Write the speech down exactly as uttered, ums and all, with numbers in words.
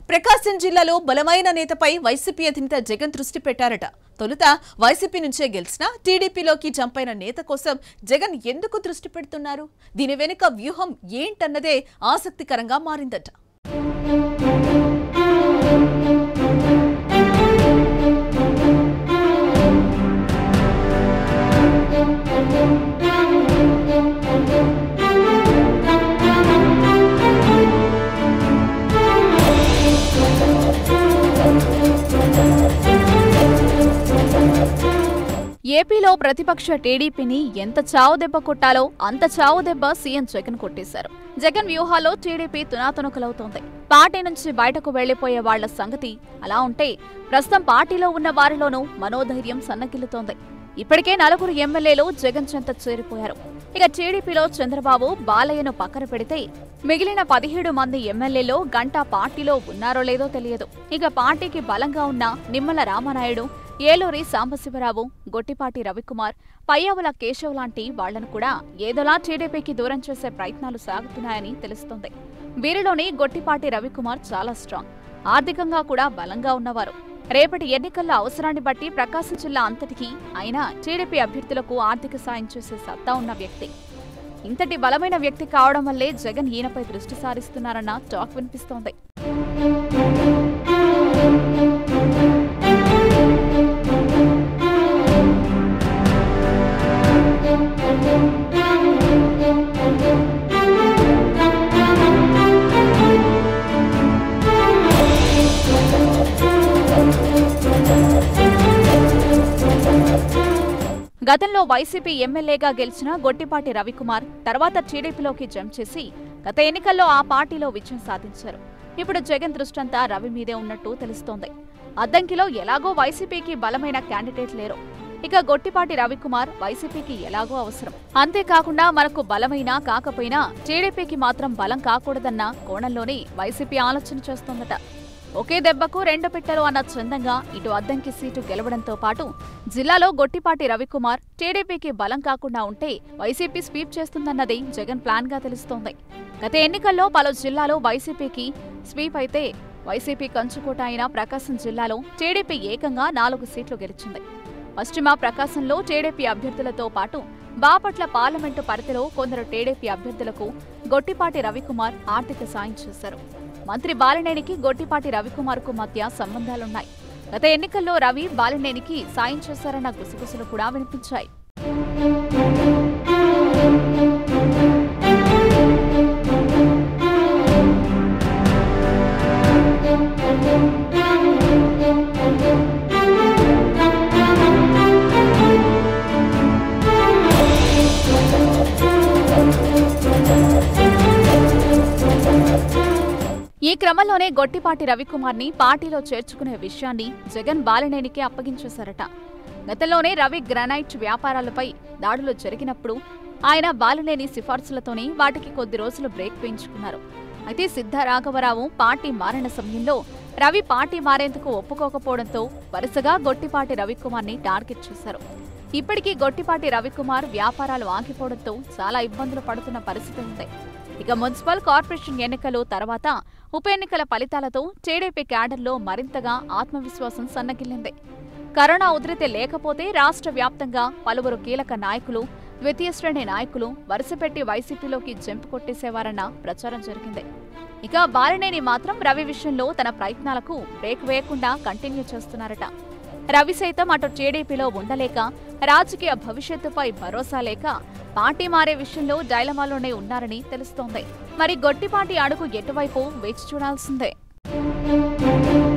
ప్రకాశం జిల్లాలో బలమైన నేతపై వైసీపీ అధినేత జగన్ దృష్టి పెట్టారట. తొలుత వైసీపీ నుంచే గెలిచిన టీడీపీలోకి జంపైన నేత కోసం జగన్ ఎందుకు దృష్టి పెడుతున్నారు? దీని వెనుక వ్యూహం ఏంటన్నదే ఆసక్తికరంగా మారిందట. ఏపీలో ప్రతిపక్ష టీడీపీని ఎంత చావు దెబ్బ కొట్టాలో అంత చావు దెబ్బ సీఎం జగన్ కొట్టేశారు. జగన్ వ్యూహాలో టీడీపీ తునాతునకలవుతోంది. పార్టీ నుంచి బయటకు వెళ్లిపోయే వాళ్ల సంగతి అలా ఉంటే, ప్రస్తుతం పార్టీలో ఉన్న వారిలోనూ మనోధైర్యం సన్నగిల్లుతోంది. ఇప్పటికే నలుగురు ఎమ్మెల్యేలు జగన్ చెంత చేరిపోయారు. ఇక టీడీపీలో చంద్రబాబు, బాలయ్యను పక్కన పెడితే మిగిలిన పదిహేడు మంది ఎమ్మెల్యేలో గంటా పార్టీలో ఉన్నారో లేదో తెలియదు. ఇక పార్టీకి బలంగా ఉన్న నిమ్మల రామానాయుడు, ఏలూరి సాంబశివరావు, గొట్టిపాటి రవికుమార్, పయ్యావుల కేశవ్ లాంటి వాళ్లను కూడా ఏదోలా టీడీపీకి దూరం చేసే ప్రయత్నాలు సాగుతున్నాయని తెలుస్తోంది. వీరిలోని గొట్టిపాటి రవికుమార్ చాలా స్ట్రాంగ్, ఆర్థికంగా కూడా బలంగా ఉన్నవారు. రేపటి ఎన్నికల్లో అవసరాన్ని బట్టి ప్రకాశం జిల్లా అంతటికీ ఆయన టీడీపీ అభ్యర్థులకు ఆర్థిక సాయం చేసే సత్తా ఉన్న వ్యక్తి. ఇంతటి బలమైన వ్యక్తి కావడం వల్లే జగన్ ఈయనపై దృష్టి సారిస్తున్నారన్న టాక్ వినిపిస్తోంది. గతంలో వైసీపీ ఎమ్మెల్యేగా గెలిచిన గొట్టిపాటి రవికుమార్ తర్వాత టీడీపీలోకి జంప్ చేసి గత ఎన్నికల్లో ఆ పార్టీలో విజయం సాధించారు. ఇప్పుడు జగన్ దృష్టంతా రవి మీదే ఉన్నట్టు తెలుస్తోంది. అద్దంకిలో ఎలాగో వైసీపీకి బలమైన క్యాండిడేట్ లేరు. ఇక గొట్టిపాటి రవికుమార్ వైసీపీకి ఎలాగో అవసరం. అంతేకాకుండా మనకు బలమైనా కాకపోయినా టీడీపీకి మాత్రం బలం కాకూడదన్న కోణంలోనే వైసీపీ ఆలోచన చేస్తోందట. ఒకే దెబ్బకు రెండు పిట్టలు అన్న చందంగా ఇటు అద్దంకి సీటు గెలవడంతో పాటు జిల్లాలో గొట్టిపాటి రవికుమార్ టీడీపీకి బలం కాకుండా ఉంటే వైసీపీ స్వీప్ చేస్తుందన్నది జగన్ ప్లాన్ గా తెలుస్తోంది. గత ఎన్నికల్లో పలు జిల్లాలో వైసీపీకి స్వీప్ అయితే వైసీపీ కంచుకోట అయిన ప్రకాశం జిల్లాలో టీడీపీ ఏకంగా నాలుగు సీట్లు గెలిచింది. పశ్చిమ ప్రకాశంలో టీడీపీ అభ్యర్థులతో పాటు బాపట్ల పార్లమెంటు పరిధిలో కొందరు టీడీపీ అభ్యర్థులకు గొట్టిపాటి రవికుమార్ ఆర్థిక సాయం చేశారు. మంత్రి బాలినేనికి గొట్టిపాటి రవికుమార్ కు మధ్య సంబంధాలున్నాయి. గత ఎన్నికల్లో రవి బాలినేనికి సాయం చేశారన్న గుసగుసలు కూడా వినిపించాయి. ఈ క్రమంలోనే గొట్టిపాటి రవికుమార్ ని పార్టీలో చేర్చుకునే విషయాన్ని జగన్ బాలినేనికి అప్పగించేశారట. గతంలోనే రవి గ్రానైట్ వ్యాపారాలపై దాడులు జరిగినప్పుడు ఆయన బాలినేని సిఫార్సులతోనే వాటికి కొద్ది రోజులు బ్రేక్ వేయించుకున్నారు. అయితే సిద్ధరాఘవరావు పార్టీ మారిన సమయంలో రవి పార్టీ మారేందుకు ఒప్పుకోకపోవడంతో వరుసగా గొట్టిపాటి రవికుమార్ ని టార్గెట్ చేశారు. ఇప్పటికీ గొట్టిపాటి రవికుమార్ వ్యాపారాలు ఆగిపోవడంతో చాలా ఇబ్బందులు పడుతున్న పరిస్థితి ఉంది. ఇక మున్సిపల్ కార్పొరేషన్ ఎన్నికలు తర్వాత ఉప ఎన్నికల ఫలితాలతో టీడీపీ క్యాడర్లో మరింతగా ఆత్మవిశ్వాసం సన్నగిల్లింది. కరోనా ఉధృతి లేకపోతే రాష్ట్ర వ్యాప్తంగా పలువురు కీలక నాయకులు, ద్వితీయ శ్రేణి నాయకులు వరుసపెట్టి వైసీపీలోకి జంపు కొట్టేసేవారన్న ప్రచారం జరిగింది. ఇక బాలినేని మాత్రం రవి విషయంలో తన ప్రయత్నాలకు బ్రేక్ వేయకుండా కంటిన్యూ చేస్తున్నారట. రవి సైతం అటు టీడీపీలో ఉండలేక, రాజకీయ భవిష్యత్తుపై భరోసా లేక పార్టీ మారే విషయంలో డైలమాలోనే ఉన్నారని తెలుస్తోంది. మరి గొట్టిపాటి అడుగు ఎటువైపు వేచి చూడాల్సిందే.